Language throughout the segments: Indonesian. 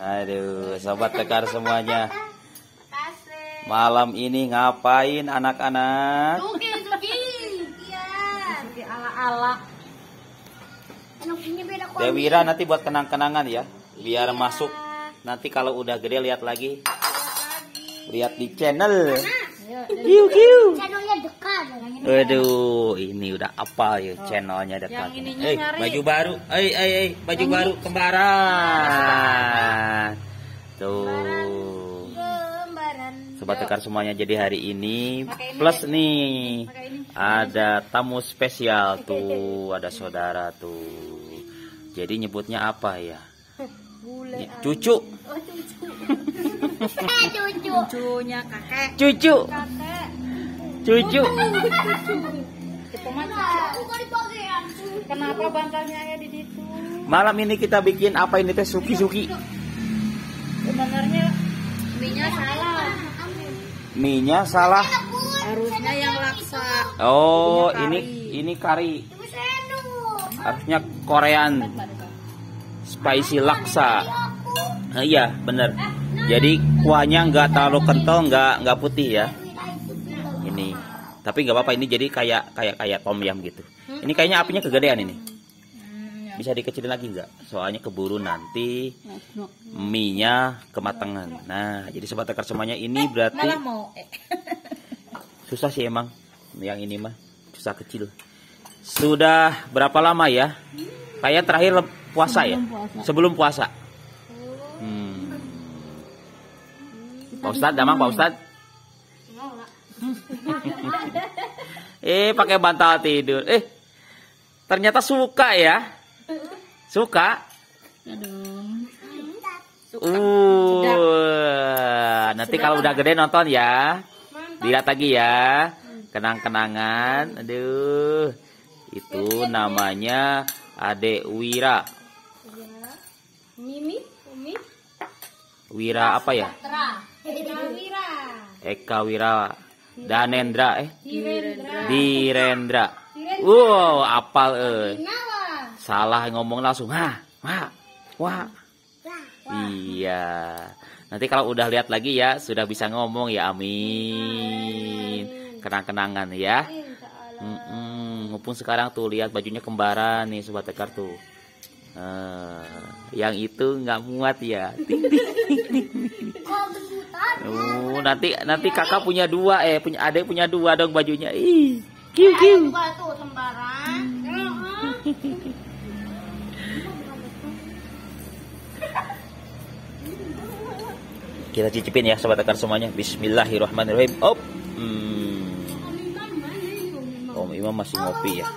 Aduh, sobat tekar semuanya. Malam ini ngapain anak-anak? Suki. Iya. Suki ala-ala. Dewira nanti buat kenang-kenangan ya, biar masuk. Nanti kalau udah gede lihat lagi. Lihat di channel. Kiu. Channelnya dekat. Aduh, ini udah apa ya channelnya dekat. Baju baru. Baju baru kembaran. Tuh. Sobat tekar semuanya, jadi hari ini plus nih ada tamu spesial tuh, ada saudara tuh. Jadi nyebutnya apa ya? Cucu. Oh, cucu. Cucunya kakek. Cucu. Cucu. Kenapa bantalnya ada di situ? Malam ini kita bikin apa ini teh? Suki. Sebenarnya minyak salah. Minyak salah. Harusnya yang laksa. Oh, Minyak ini kari. Harusnya Korean spicy laksa. Nah, iya, bener. Jadi kuahnya nggak terlalu kental, nggak putih ya. Ini, tapi nggak apa-apa. Ini jadi kayak tom yum gitu. Ini kayaknya apinya kegedean ini. Bisa dikecilin lagi nggak? Soalnya keburu nanti mie-nya kematangan. Nah, jadi sobat tekar semuanya ini berarti susah sih emang. Yang ini mah susah kecil. Sudah berapa lama ya? Kayak terakhir puasa ya? Sebelum puasa. Pak Ustadz, damang Pak Ustadz. Pakai bantal tidur. Ternyata suka ya? Suka? Nanti kalau udah gede nonton ya. Lihat lagi ya. Kenang-kenangan. Aduh. Itu namanya Adek Wira. Umi. Wira apa ya? Eka Wira. Danendra. Direndra. Wow, apal salah ngomong langsung. Wah. Iya. Nanti kalau udah lihat lagi ya, sudah bisa ngomong ya. Amin. Kenang-kenangan ya. Mumpung sekarang tuh lihat bajunya kembaran nih sobat tekar tuh. Yang itu nggak muat ya. Nanti kakak punya dua, punya adek punya dua dong bajunya. Kiu. Kita cicipin ya sobat tekar semuanya. Bismillahirrahmanirrahim. Om Imam masih ngopi ya.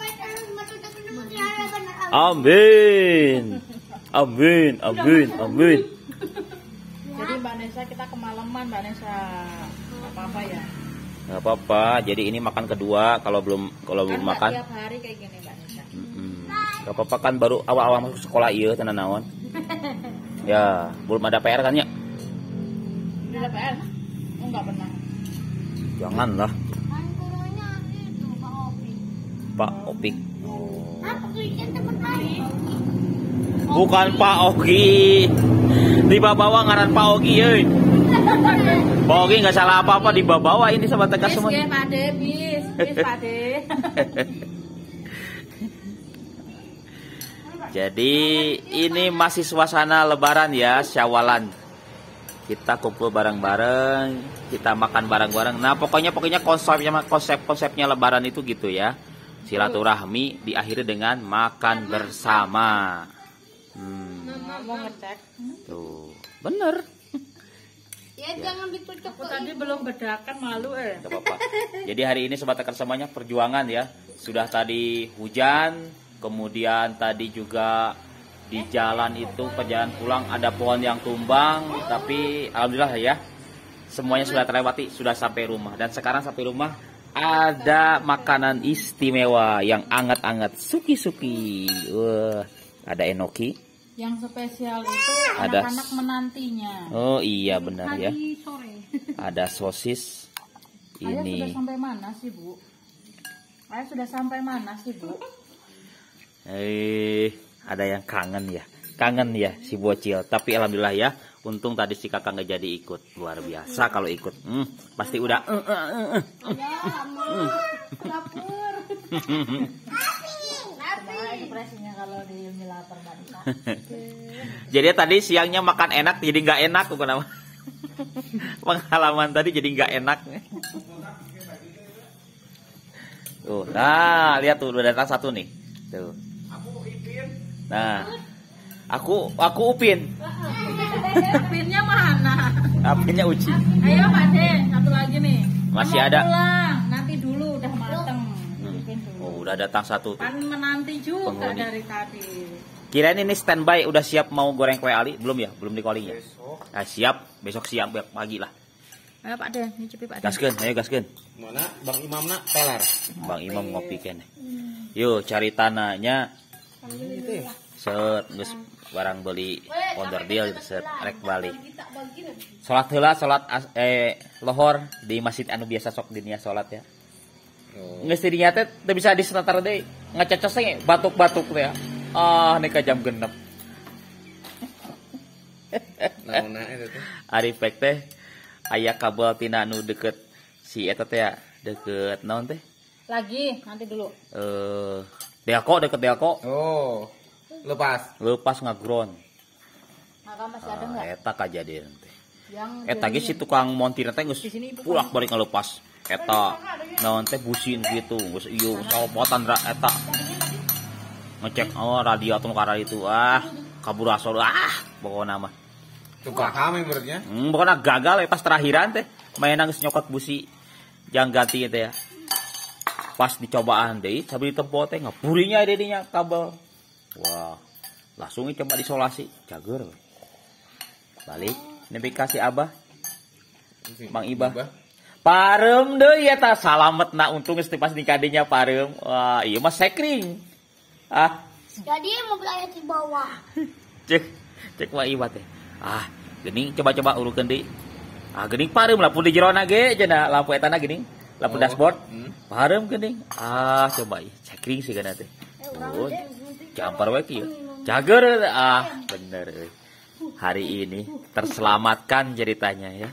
Amin. Jadi Mbak Nesa kita kemalaman, Mbak Nesa. Apa-apa ya? Nggak apa-apa. Jadi ini makan kedua kalau belum makan. Tiap hari kayak gini Mbak Nesa. Nggak apa-apa kan baru awal-awal masuk sekolah iya tenan naon. Ya, belum ada PR kan ya? Udah ada PR? Oh, nggak pernah. Janganlah. Pak Opik. Bukan Pak Ogi. Di bawah ngaran Pak Ogi euy. Pak Ogi nggak salah apa-apa di bawah ini sobat tekar semua. Bis Pak De. Jadi ini masih suasana lebaran ya, Syawalan. Kita kumpul bareng-bareng, kita makan bareng-bareng. Nah, pokoknya konsepnya lebaran itu gitu ya. Silaturahmi diakhiri dengan makan bersama. Mau ngecek. Tuh, bener. Ya jangan ditutup. Aku tadi belum bedakan malu Gak apa-apa. Jadi hari ini sobat tekar semuanya perjuangan ya. Sudah tadi hujan, kemudian tadi juga di jalan itu perjalanan pulang ada pohon yang tumbang, tapi alhamdulillah ya semuanya sudah terlewati, sudah sampai rumah. Dan sekarang sampai rumah ada makanan istimewa yang anget-anget, suki. Ada enoki. Yang spesial itu Ada anak-anak menantinya. Oh iya benar ya. Tadi sore. Ada sosis. Ayah Ini sudah sampai mana sih Bu? ada yang kangen ya si bocil. Tapi alhamdulillah ya Untung tadi si kakak nggak jadi ikut. Luar biasa kalau ikut. Pasti udah. Ekspresinya kalau di lapar Mbak. Jadi tadi siangnya makan enak jadi nggak enak tuh kenapa? Pengalaman tadi jadi nggak enak. Tuh, nah lihat tuh udah datang satu nih. Tuh. Nah, aku Upin. Upinnya mana? Upinnya Uci. Ayo Pak De, satu lagi nih. Masih Mau ada. Pulang. Nanti dulu udah mateng. Upin dulu. Oh, udah datang satu tuh. Kan menanti juga Penghuni. dari tadi. Kirain ini standby udah siap mau goreng kue ali belum ya? Belum di-calling ya? Nah, siap, besok siap pagi lah. Ayo Pak De, nyicipi Pak De. Gaskeun, ayo gaskeun. Mana Bang Imamna teler. Bang Imam ngopi kene. Yuk cari tanahnya. Itu ya. Set geus barang beli onder deal set rek balik. Salat heula lohor di masjid anu biasa sok dinya salat ya. Oh. Geus dinya teh teu bisa disenatar deui. Ngacecos teh batuk-batuk teh. Ah, nih ka jam 6. Naonna eta teh. Ari pek teh aya kabel tina anu deket si eta teh ya, deket naon teh? Lagi, nanti dulu. Delco deket Delco. Oh. Lepas. Lepas ngagron. Maka masih ada nggak? Eta kajadian teh. Yang Eta ge si tukang montir teh geus Di sini Ibu pulak balik ngalepas. Eta naon teh busin gitu, geus ieu salopotan eta. Ngecek radiator karena itu kabur asal pokoknya mah. Itu paham ibaratnya. Pokoknya gagal ya pas terakhiran teh main nangis nyokot busi jang ganti teh ya. Pas dicobaan deh, sambil ditempo teh ngapurinya dedinya kabel. Wah, langsung coba disolasi, cager. Balik, nepi kasih abah, Bang Ibah. Parem deh ya ta salamet na untung geus pas nikadinya parem. Wah, iya mah sekring. Jadi mobil ayah di bawah. Cek Bang Ibah teh. Geuning coba-coba urukeun deui. Geuning parem lampu di jerona ge cenah lampu etana geuning. Lampu dashboard. Parem geuning. Coba sekring sih kana teh. Oh, jampar wae kieu. Cager bener euy. Hari ini terselamatkan ceritanya ya.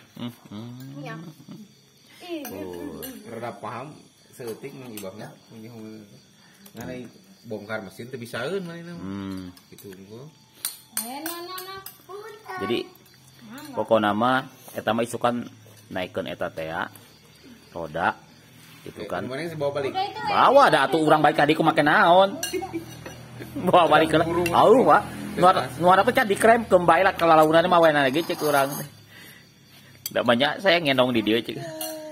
Rada paham seutik Mang Ibahna punya nganai bongkar mesin teu bisaeun manehna. Gitu engko. Jadi pokoknya mah eta mah isukan naikeun eta teh ya. Roda gitu kan. Kemarin saya bawa balik. Bawa ada atuh urang balik tadi ku make naon. Bawa balik ke Pak. Nuar apa can dikrem kembali lah kelalaunan mah wae lagi cek urang teh. Da banyak saya ngendong di dieu cek.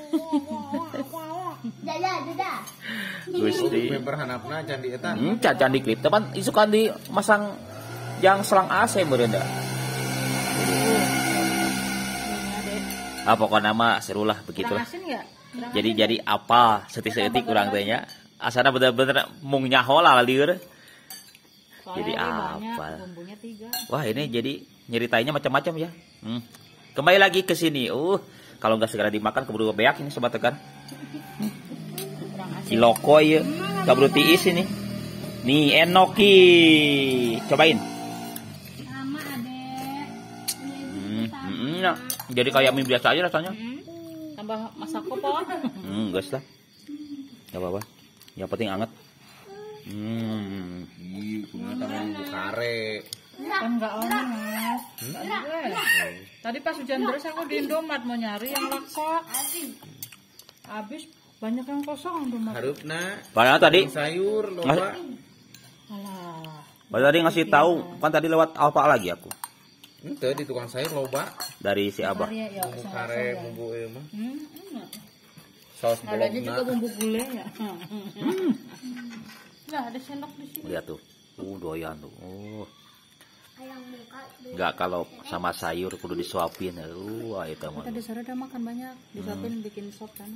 Dadah. Gusti. Berhanapna can di eta. Can di klip teman isukan di masang yang selang AC meureun da. Pokoknya mah serulah begitulah. Jadi apa setik-setik urang teh nya. Asana bener-bener mung nyaho lah lieur. Jadi apa? Wah ini jadi nyeritainnya macam-macam ya. Kembali lagi ke sini. Kalau nggak segera dimakan keburu beak ini sobat tekan. Ciloko ya, keburu tiis ini. Nih enoki, cobain. Sama adek. Jadi kayak mie biasa aja rasanya. Tambah masako po. Guys lah. Gak apa-apa. Yang penting anget. Punya tangan bukare. Kan enggak ono, Mas. Tadi pas hujan deras aku di Indomaret mau nyari yang laksa. Habis banyak yang kosong Indomaret. Hareupna. Padahal tadi Sayur loba. Alah. Padahal tadi ngasih tahu, kan tadi lewat Alfa lagi aku. Henteu di tukang sayur loba. Dari si Abah. Bumbu kare, bumbu ieu mah. Saus Saus ada juga bologna. bumbu gulai ya. Nah, ada sendok di sini. Lihat tuh. Doyan tuh. Ayam muka. Enggak kalau sama sayur kudu disuapin. Itu mah. Tadi sore udah makan banyak, disuapin bikin sop kan.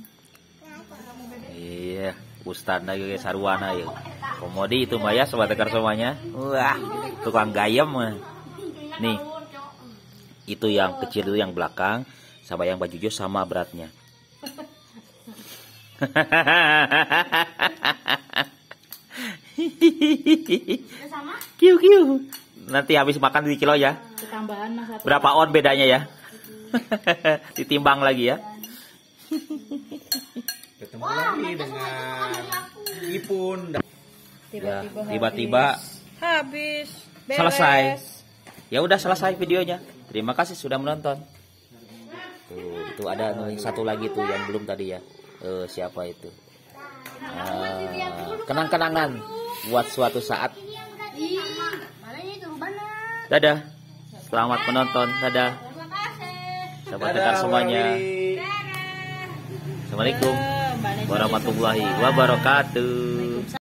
Iya, ustadna ge sarwana ya. Komodi itu mah ya sobat tekar semuanya. Wah, tukang gayam mah. Nih. Itu yang kecil itu yang belakang, sama yang baju jos sama beratnya. Sama? Kiu. Nanti habis makan di kilo ya. Kasih tambahan mas satu. Berapa on bedanya ya? Ditimbang lagi ya. Ketemu lagi dengan Ipun. Ya, tiba-tiba habis. Beres. selesai. Ya udah selesai videonya. Terima kasih sudah menonton. Tuh, itu ada yang satu lagi tuh yang belum tadi ya. Siapa itu? Kenang-kenangan buat suatu saat. Dadah. Selamat menonton. Dadah. Sahabat Tegar semuanya. Assalamualaikum warahmatullahi wabarakatuh.